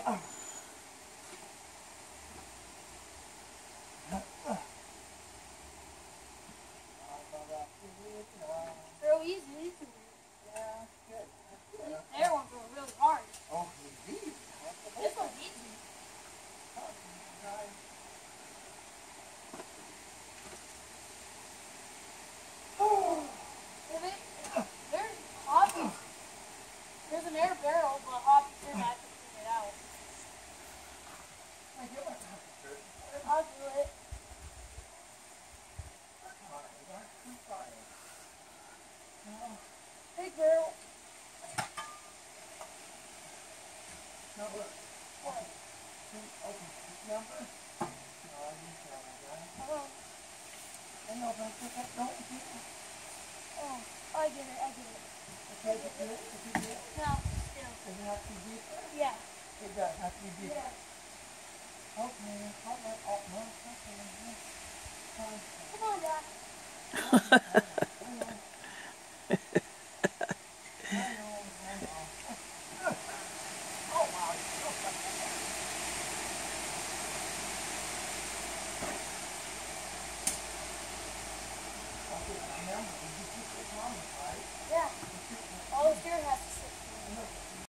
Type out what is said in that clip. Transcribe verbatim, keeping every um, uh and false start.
Real easy, easy. Yeah, good. These air ones were really hard. Oh, indeed. This one's easy. If it, there's hobbies. There's an air barrel, but hobbies didn't have to clean it out. I'll do it. Big barrel. Now look. What? Okay, this number. Oh, you tell me that. Oh, I know, but I think I don't do it. oh, I get it, I get it. Okay, did you do it? Did you do it? No, still. Does it have to be deeper? Yeah. It does have to be deeper. Yeah. Okay, all right, oh, no, okay. Come on, Dad. Yeah. All the gear has to sit.